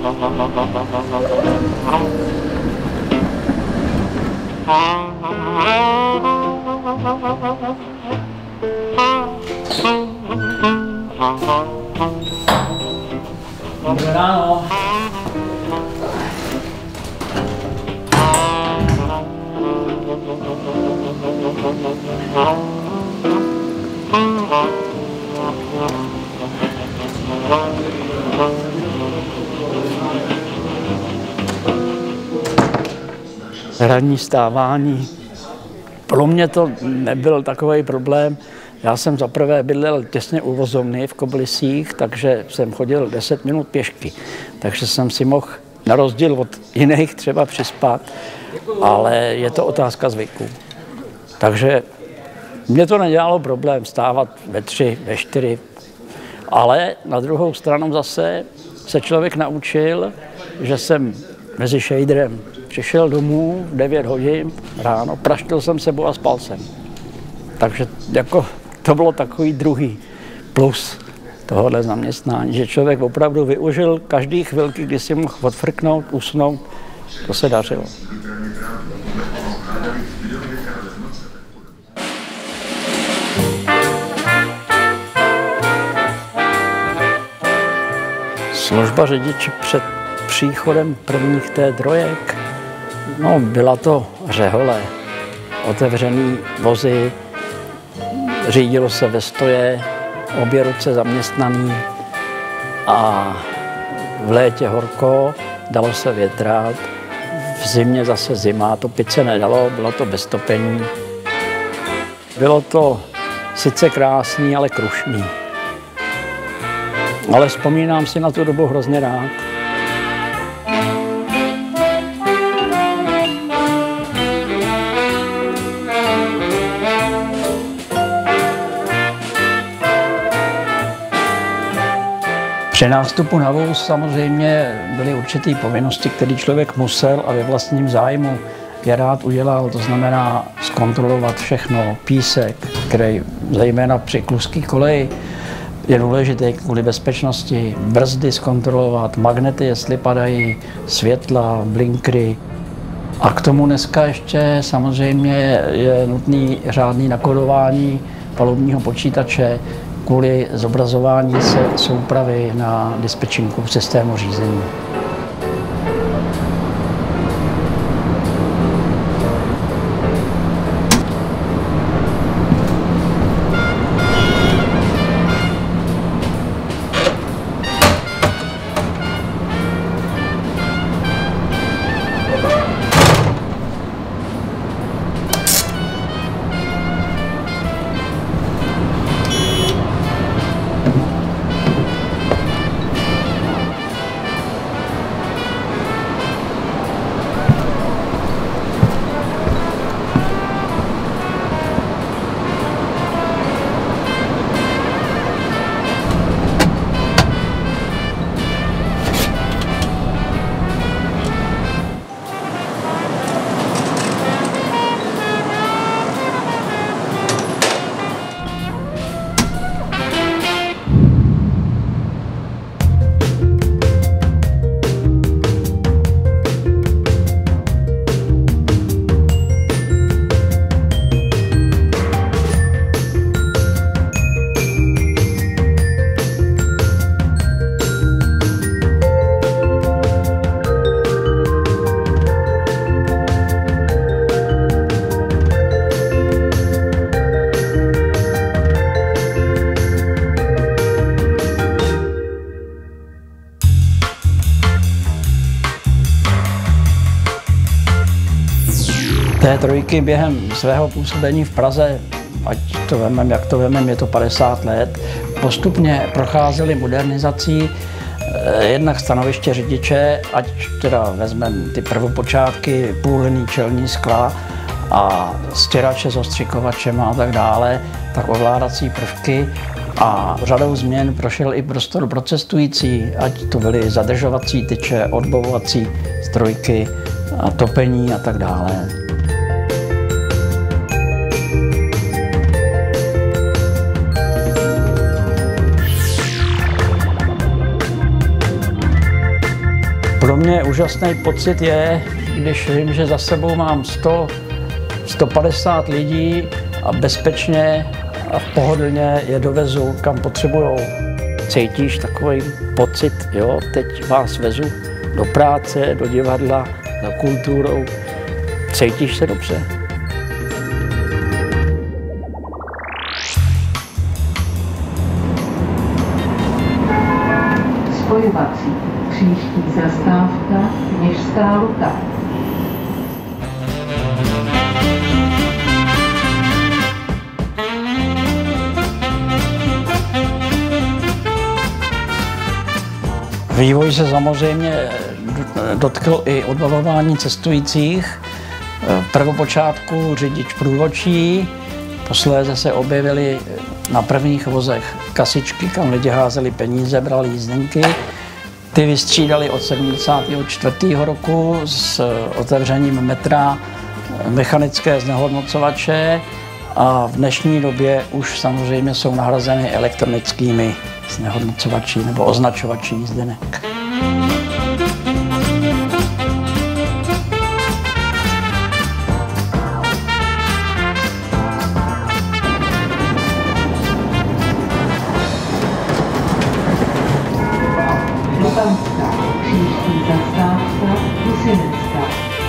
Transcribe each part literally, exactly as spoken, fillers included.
Dobré ráno. Ranní stávání. Pro mě to nebyl takový problém. Já jsem zaprvé bydlel těsně u vozovny v Kobylisích, takže jsem chodil deset minut pěšky. Takže jsem si mohl na rozdíl od jiných třeba přispat, ale je to otázka zvyku. Takže mě to nedělalo problém stávat ve tři, ve čtyři, ale na druhou stranu zase se člověk naučil, že jsem mezi šejdrem přišel domů v devět hodin ráno, praštil jsem sebou a spal jsem. Takže jako to bylo takový druhý plus tohohle zaměstnání, že člověk opravdu využil každý chvilky, kdy si mohl odfrknout, usnout, to se dařilo. Služba řidiče před příchodem prvních té trojek, no byla to řehole, otevřený vozy, řídilo se ve stoje, obě ruce zaměstnaný a v létě horko, dalo se větrat, v zimě zase zima, topit se nedalo, bylo to bez topení. Bylo to sice krásný, ale krušný. Ale vzpomínám si na tu dobu hrozně rád. Při nástupu na vůz samozřejmě byly určité povinnosti, které člověk musel a ve vlastním zájmu je rád udělal. To znamená zkontrolovat všechno, písek, který zejména při kluské koleji je důležité kvůli bezpečnosti, brzdy zkontrolovat, magnety, jestli padají, světla, blinkry. A k tomu dneska ještě samozřejmě je nutné řádné nakodování palubního počítače kvůli zobrazování se soupravy na dispečinku v systému řízení. Té trojky během svého působení v Praze, ať to vemem, jak to vemem, je to padesát let, postupně procházely modernizací jednak stanoviště řidiče, ať teda vezmeme ty prvopočátky, půlný čelní skla a stěrače s ostřikovačem a tak dále, tak ovládací prvky a řadou změn prošel i prostor pro cestující, ať to byly zadržovací tyče, odbovovací strojky a topení a tak dále. Pro mě úžasný pocit je, když vím, že za sebou mám sto, sto padesát lidí a bezpečně a pohodlně je dovezu, kam potřebujou. Cítíš takový pocit, jo, teď vás vezu do práce, do divadla, za kulturou. Cítíš se dobře. Spojovací. Příští zastávka Kněžská Lhuta. Vývoj se samozřejmě dotkl i odbavování cestujících. V prvopočátku řidič průvodčí, posléze se objevily na prvních vozech kasičky, kam lidi házeli peníze, brali jízdenky. Ty vystřídali od sedmdesátého čtvrtého roku s otevřením metra mechanické znehodnocovače a v dnešní době už samozřejmě jsou nahrazeny elektronickými znehodnocovači nebo označovači jízdenek. Příští zastávka Husinická.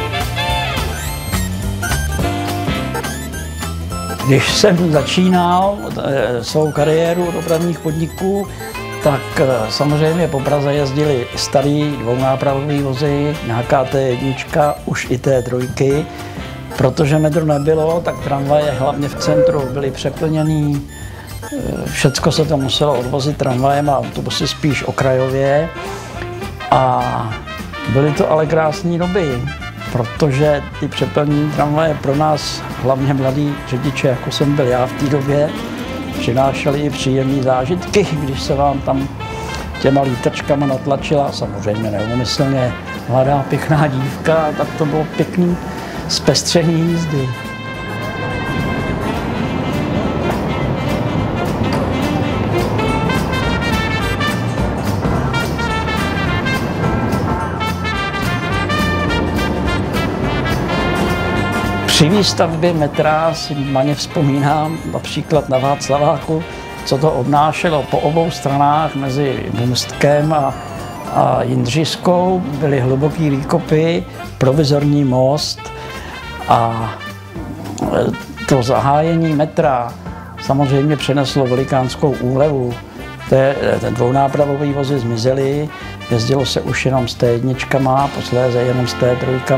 Když jsem začínal svou kariéru dopravních podniků, tak samozřejmě po Praze jezdili starý dvounápravový vozy, nějaká T jedna, už i T tři. Protože metro nebylo, tak tramvaje hlavně v centru byly přeplněný. Všecko se to muselo odvozit tramvajem a autobusy spíš okrajově. A byly to ale krásné doby, protože ty přeplněné tramvaje pro nás, hlavně mladí řidiče, jako jsem byl já v té době, přinášely i příjemné zážitky, když se vám tam těma lítačkama natlačila, samozřejmě neumyslně, mladá pěkná dívka, tak to bylo pěkný zpestření jízdy. Při výstavbě metra si maně vzpomínám například na Václaváku, co to obnášelo. Po obou stranách mezi Můstkem a, a Jindřiskou byly hluboké výkopy, provizorní most a to zahájení metra samozřejmě přineslo velikánskou úlevu. Ten dvounápravový vozy zmizely, jezdilo se už jenom s T jedna, posléze jenom s T tři.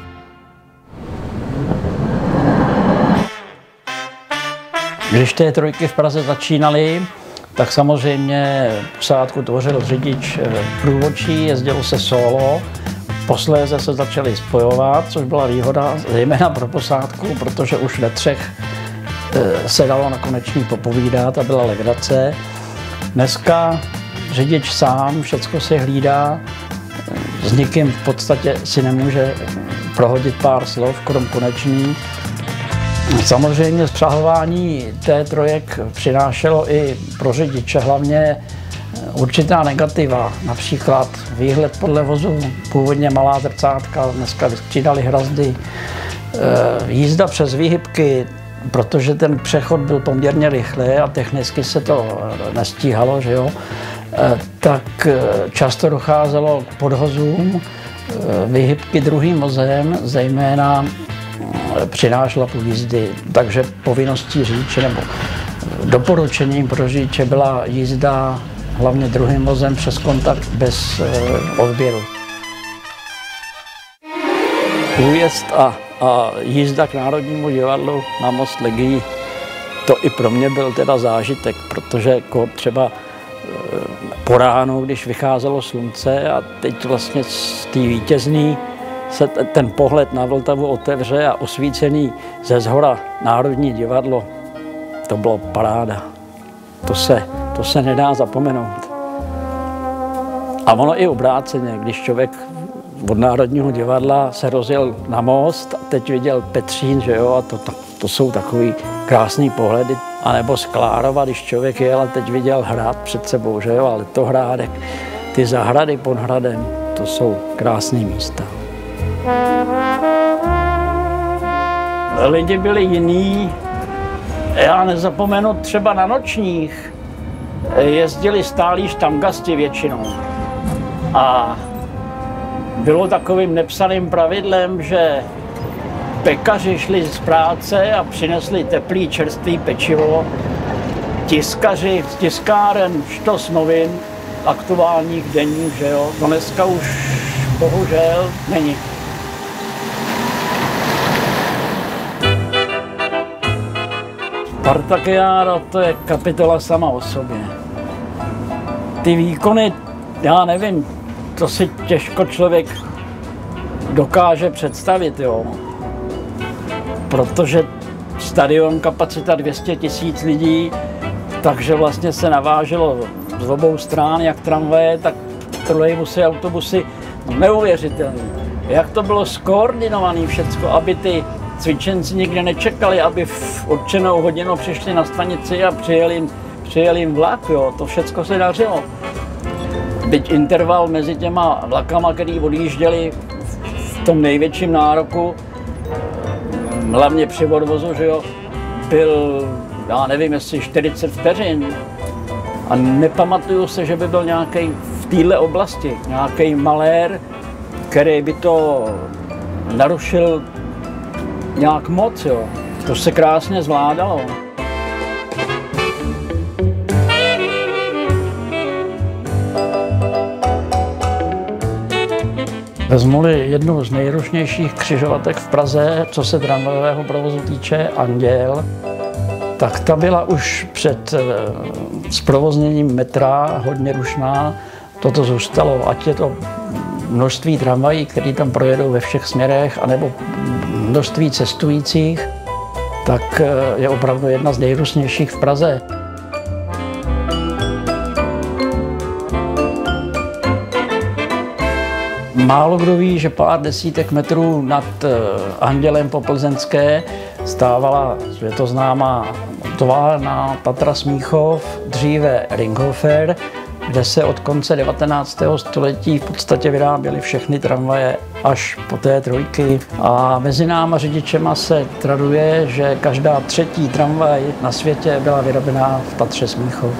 Když T tři v Praze začínaly, tak samozřejmě posádku tvořil řidič průvodčí, jezdilo se solo. Posléze se začaly spojovat, což byla výhoda zejména pro posádku, protože už ve třech se dalo nakonečně popovídat a byla legrace. Dneska řidič sám všecko si hlídá, s nikým v podstatě si nemůže prohodit pár slov, krom konečný. Samozřejmě zpřahování T tři přinášelo i pro řidiče hlavně určitá negativa, například výhled podle vozu, původně malá zrcátka, dneska vystřídali hrazdy, jízda přes výhybky, protože ten přechod byl poměrně rychlý a technicky se to nestíhalo, že jo, tak často docházelo k podhozům, výhybky druhým vozem, zejména přinášela po jízdy, takže povinností řidiče nebo doporučením pro řidiče byla jízda hlavně druhým vozem přes kontakt bez odběru. Újezd a, a jízda k Národnímu divadlu na Most legií, to i pro mě byl teda zážitek, protože jako třeba po ránu, když vycházelo slunce a teď vlastně z té vítězný se ten pohled na Vltavu otevře a osvícený ze zhora Národní divadlo, to bylo paráda. To se, to se nedá zapomenout. A ono i obráceně, když člověk od Národního divadla se rozjel na most a teď viděl Petřín, že jo, a to, to, to jsou takový krásný pohledy. A nebo z Klárova, když člověk jel a teď viděl hrad před sebou, že jo, ale to hrádek, ty zahrady pod hradem, to jsou krásné místa. Lidi byli jiní. Já nezapomenu třeba na nočních. Jezdili stálí štamgasti většinou. A bylo takovým nepsaným pravidlem, že pekaři šli z práce a přinesli teplý čerstvý pečivo. Tiskaři z tiskáren štos novin, aktuálních denních, že jo. To dneska už bohužel není. Spartakiáda to je kapitola sama o sobě. Ty výkony, já nevím, to si těžko člověk dokáže představit, jo. Protože stadion kapacita dvě stě tisíc lidí, takže vlastně se naváželo z obou stran, jak tramvaje, tak trolejbusy, autobusy, neuvěřitelné. Jak to bylo skoordinované všecko, aby ty cvičenci nikde nečekali, aby v určenou hodinu přišli na stanici a přijeli jim, přijeli jim vlak, jo. To všecko se dařilo. Byť interval mezi těma vlakama, který odjížděli v tom největším nároku, hlavně při odvozu, že jo, byl, já nevím, jestli čtyřicet vteřin. A nepamatuju se, že by byl nějaký v této oblasti, nějaký malér, který by to narušil nějak moc, jo. To se krásně zvládalo. Vezmu-li jednu z nejrušnějších křižovatek v Praze, co se tramvajového provozu týče, Anděl, tak ta byla už před zprovozněním metra hodně rušná. Toto zůstalo, ať je to množství tramvají, které tam projedou ve všech směrech, anebo množství cestujících, tak je opravdu jedna z nejrůznějších v Praze. Málo kdo ví, že pár desítek metrů nad Andělem po Plzeňské stávala světoznámá továrna Tatra Smíchov, dříve Ringhofer, kde se od konce devatenáctého století v podstatě vyráběly všechny tramvaje až po té trojky. A mezi náma řidičema se traduje, že každá třetí tramvaj na světě byla vyrobená v Tatře Smíchov.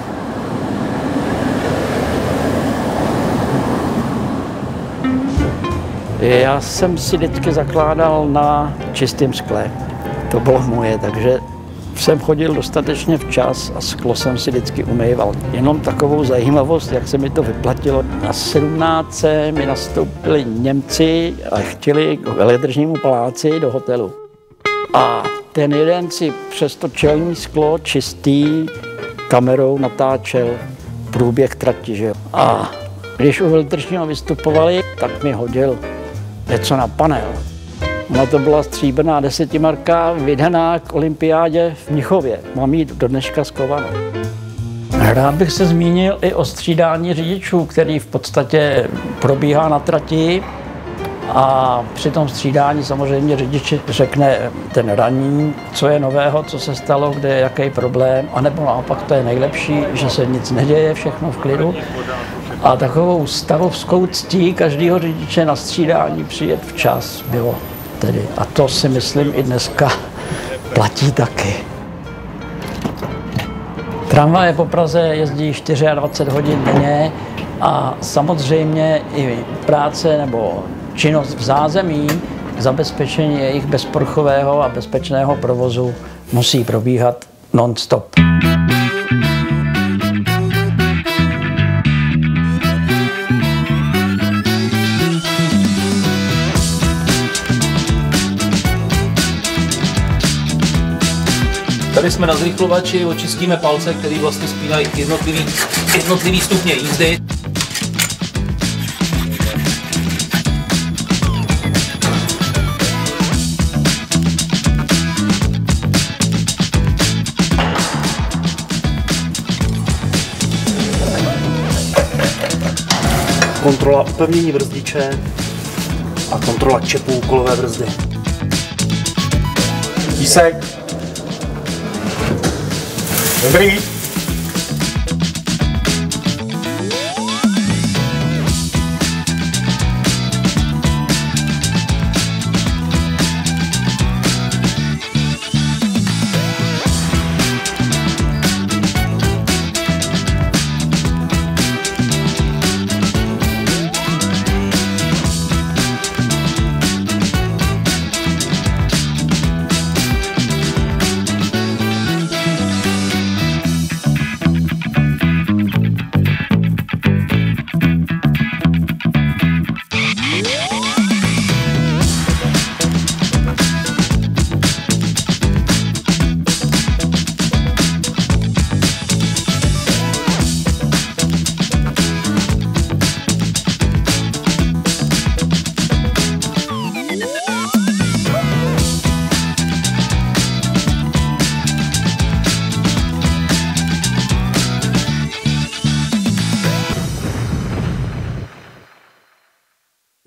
Já jsem si vždycky zakládal na čistém skle. To bylo moje, takže jsem chodil dostatečně včas a sklo jsem si vždycky umýval. Jenom takovou zajímavost, jak se mi to vyplatilo. Na sedmnáctce mi nastoupili Němci a chtěli k veledržnímu paláci do hotelu. A ten jeden si přes to čelní sklo čistý kamerou natáčel průběh trati, že jo. A když u veledržního vystupovali, tak mi hodil něco na panel. Ona to byla stříbrná desetimarka, vydaná k olympiádě v Mnichově. Mám ji do dneška skovanou. Rád bych se zmínil i o střídání řidičů, který v podstatě probíhá na trati. A při tom střídání samozřejmě řidič řekne ten ranní, co je nového, co se stalo, kde je jaký problém, anebo naopak to je nejlepší, že se nic neděje, všechno v klidu. A takovou stavovskou ctí každého řidiče na střídání přijet včas bylo tedy. A to si myslím i dneska platí taky. Tramvaje po Praze jezdí dvacet čtyři hodin denně a samozřejmě i práce nebo činnost v zázemí k zabezpečení jejich bezporuchového a bezpečného provozu musí probíhat non-stop. Tady jsme na zrychlovači, očistíme palce, který vlastně spínají jednotlivý, jednotlivý stupně jízdy. Kontrola upevnění brzdiče a kontrola čepů kolové brzdy. Tísek. Dobrý.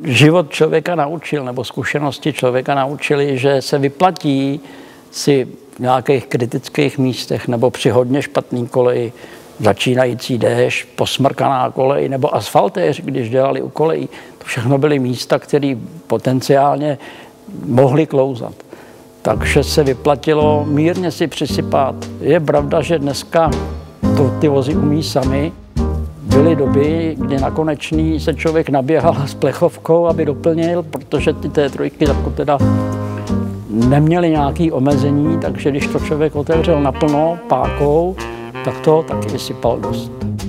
život člověka naučil, nebo zkušenosti člověka naučili, že se vyplatí si v nějakých kritických místech nebo při hodně špatný koleji, začínající déšť, posmrkaná kolej nebo asfaltéři, když dělali u kolejí. To všechno byly místa, které potenciálně mohly klouzat. Takže se vyplatilo mírně si přisypat. Je pravda, že dneska to ty vozy umí sami. Byly doby, kdy na konečný se člověk naběhal s plechovkou, aby doplnil, protože ty té trojky jako teda neměly nějaké omezení, takže když to člověk otevřel naplno pákou, tak to taky vysypal dost.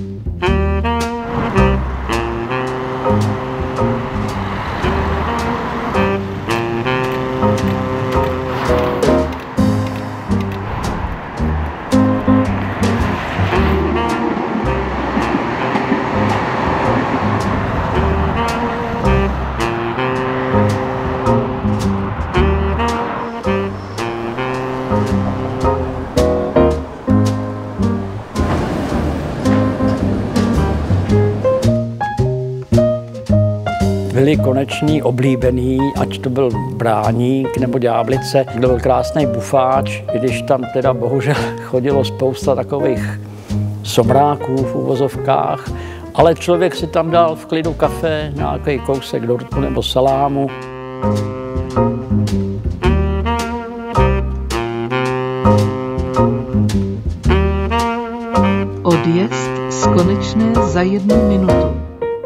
Byli koneční oblíbený, ať to byl Bráník nebo Ďáblice, kdo byl krásný bufáč, i když tam teda bohužel chodilo spousta takových somráků v uvozovkách, ale člověk si tam dal v klidu kafe, nějaký kousek dortu nebo salámu. Odjezd z konečné za jednu minutu.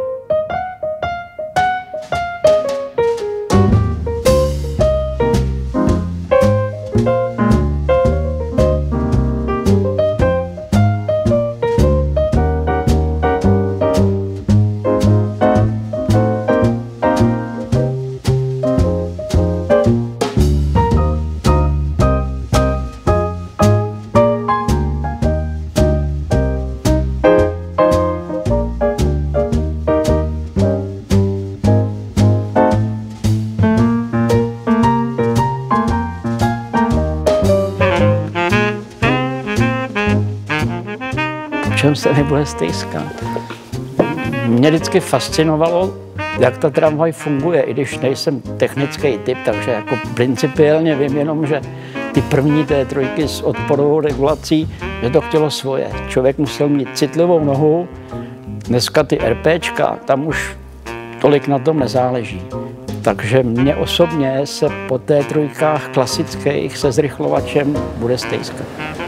Čem se nebude stejskat. Mě vždycky fascinovalo, jak ta tramvaj funguje, i když nejsem technický typ, takže jako principiálně vím jenom, že ty první té trojky s odporovou regulací, že to chtělo svoje. Člověk musel mít citlivou nohu, dneska ty RPčka, tam už tolik na tom nezáleží. Takže mně osobně se po té trojkách klasických se zrychlovačem bude stejskat.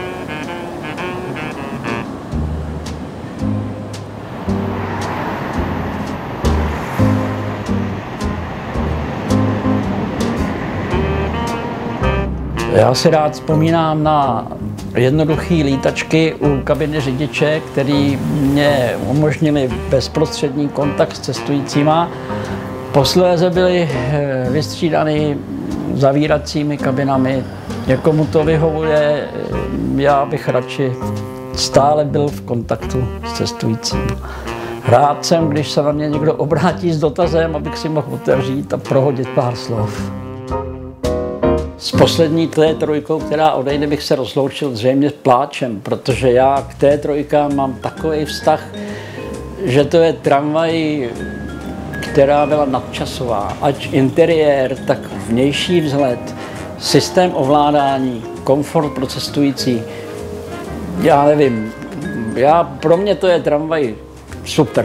Já si rád vzpomínám na jednoduché lítačky u kabiny řidiče, které mě umožnily bezprostřední kontakt s cestujícíma. Posléze byly vystřídány zavíracími kabinami. Někomu to vyhovuje, já bych radši stále byl v kontaktu s cestujícím. Rád jsem, když se na mě někdo obrátí s dotazem, abych si mohl otevřít a prohodit pár slov. S poslední té trojkou, která odejde, bych se rozloučil zřejmě s pláčem, protože já k té trojkám mám takový vztah, že to je tramvaj, která byla nadčasová. Ať interiér, tak vnější vzhled, systém ovládání, komfort pro cestující. Já nevím, já, pro mě to je tramvaj super.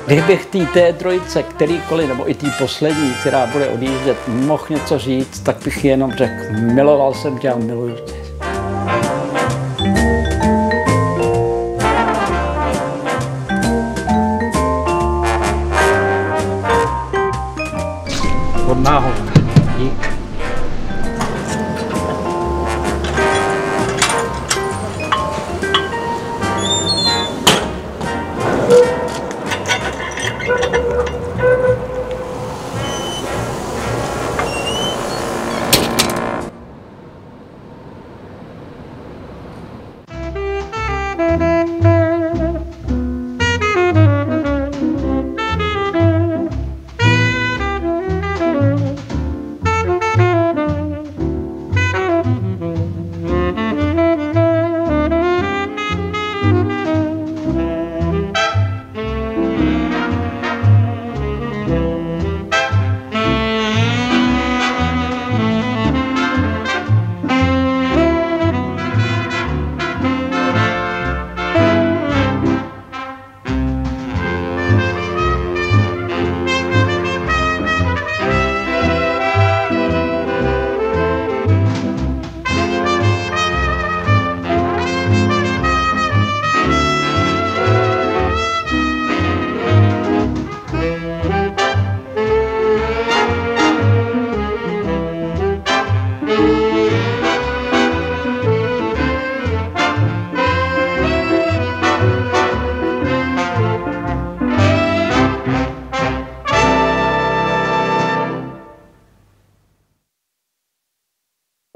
Kdybych té té trojice, kterýkoliv, nebo i té poslední, která bude odjíždět, mohl něco říct, tak bych jenom řekl, miloval jsem tě a miluju tě.